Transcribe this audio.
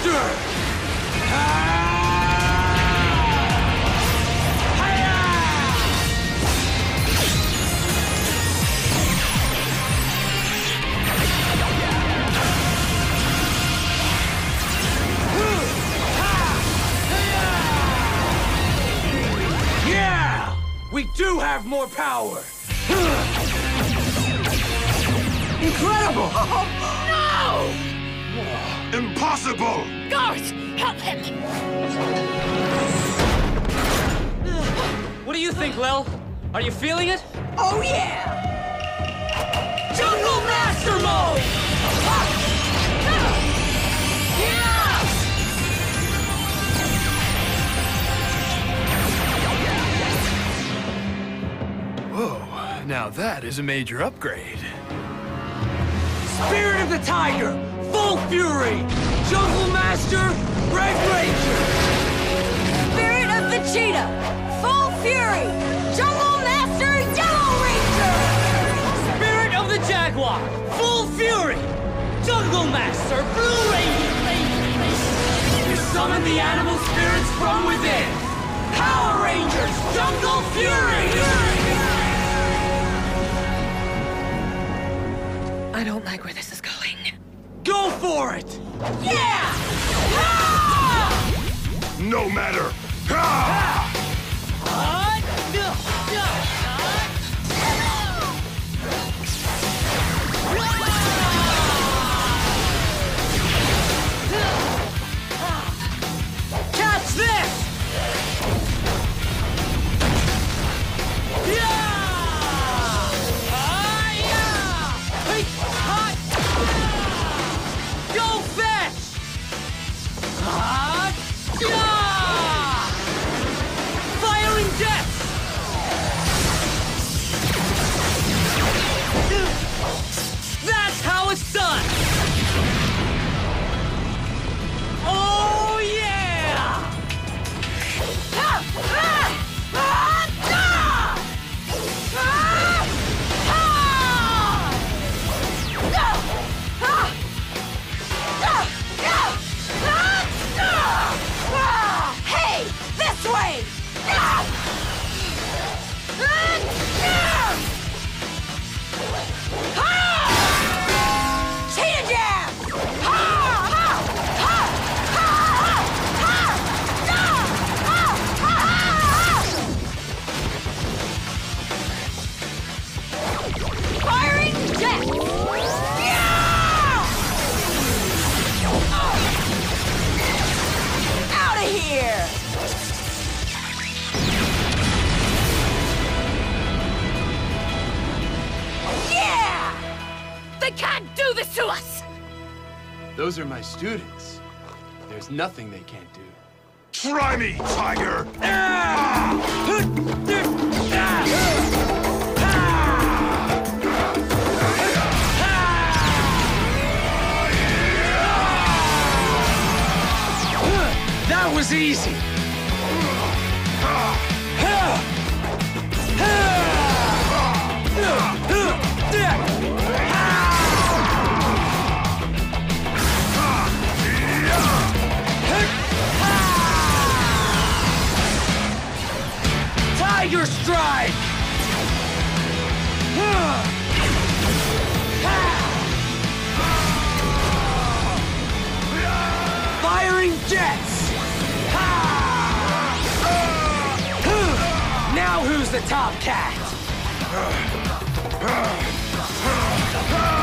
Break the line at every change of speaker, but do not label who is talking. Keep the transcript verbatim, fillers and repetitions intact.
Master! Ah! Yeah! We do have more power! Incredible!
No!
Impossible!
Garth, help him!
What do you think, Lil? Are you feeling it?
Oh yeah! Jungle Master Mode!
Whoa, now that is a major upgrade.
Spirit of the Tiger! Full Fury! Jungle Master! Red Ranger!
Spirit of the Cheetah! Full Fury! Jungle Master Yellow Ranger!
Spirit of the Jaguar! Full Fury! Jungle Master Blue Ranger!
You summon the animal spirits from within! Power Rangers! Jungle Fury!
I don't like where this is going.
Go for it!
Yeah! Ah!
No matter! Ha!
Catch this!
Go fetch! Ah, yeah! Firing jets! That's how it's done! Oh yeah!
Ah! Ah! Ah! Ah! Ah! Ah! Ah! Hey! This way! Ah! Ah! Ah! Cheetah Jab! Ha! Ha! Ha! Ha! Ha! Ha! Ha! Ha! Firing jet! Out of here! Yeah! They can't do this to us!
Those are my students. There's nothing they can't do.
Try me, Tiger!
That was easy! Tiger Strike! Firing jets! Now who's the top cat?